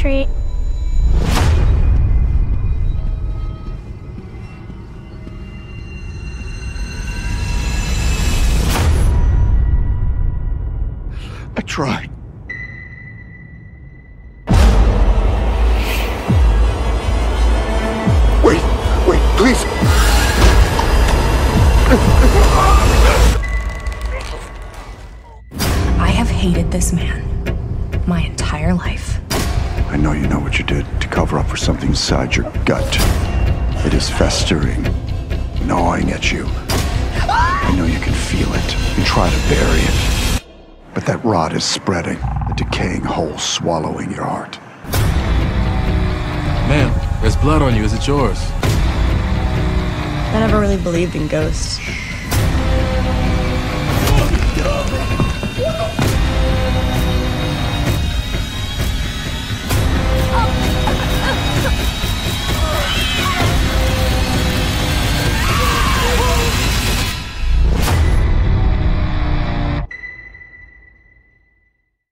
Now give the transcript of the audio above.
treat. I tried. Wait, please. I have hated this man my entire life. I know you know what you did to cover up for something inside your gut. It is festering, gnawing at you. I know you can feel it. You try to bury it. But that rot is spreading, a decaying hole swallowing your heart. Ma'am, there's blood on you. Is it yours? I never really believed in ghosts.